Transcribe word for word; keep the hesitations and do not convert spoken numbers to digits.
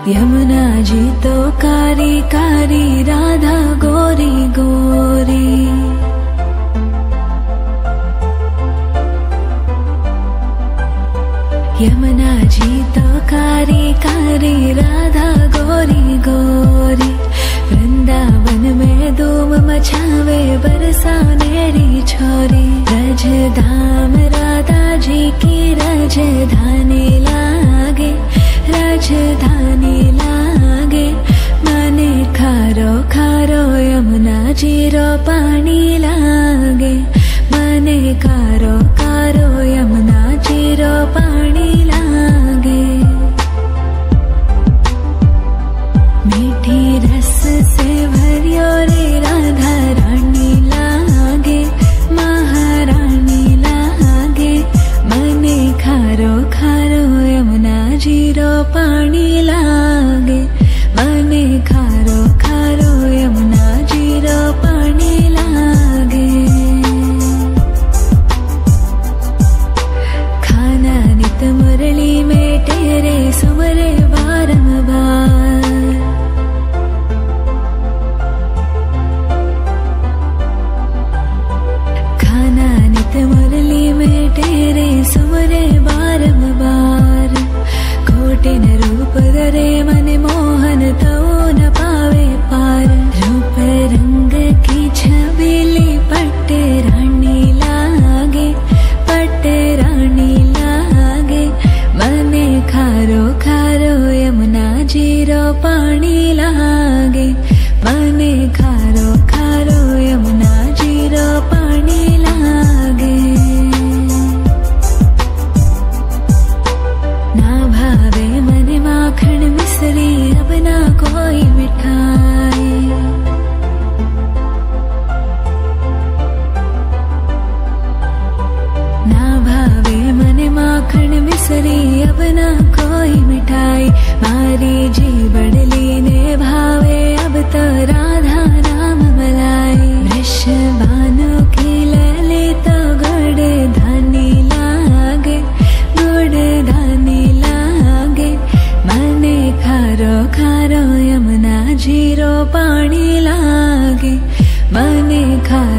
यमुना जी तो कारी कारी, राधा गोरी गोरी। यमुना जी तो कारी कारी, राधा गोरी गोरी। वृंदावन में धूम मचावे, बरसानेरी छोरी। रजधाम राधा जी की राजधानी लागे, राजधानी लागे। मने खारो खारो यमुना जी रो पानी लागे। मने खारो खारो यमुना जी रो पानी लागे। मीठी रस से भरियो रे राधा रानी लागे, महारानी लागे। मने खारो खारो यमुना जी रो पानी लागे। मने खारो खारो यमुना जी रो पानी लागे। खाना नित मुरली में तेरे सुमरे बारंबार। खाना नित मुरली में तेरे सुमरे बारंबार। कोटिन रूप धरे मन मोहन तो न पावे पार। रूप रंग की छबीली पट्ट रानी लागे, पट्ट रानी लागे। मने खारो खारो यमुना जी रो पानी लागे। मने खारो खारो यमुना जी रो पानी लागे। ना भावे मने माखन मिश्री, अब ना कोई मिठाई। ना भावे मने माखन मिश्री, अब ना कोई मिठाई। मारी जी बड़ली ने भावे, अब तो राधा नाम मलाई। वृषभानु की लली तो गुड़ धानी लागे, गुड़ धानी लागे। मने खारो खारो यमुना जी रो पानी लागे। मने खारो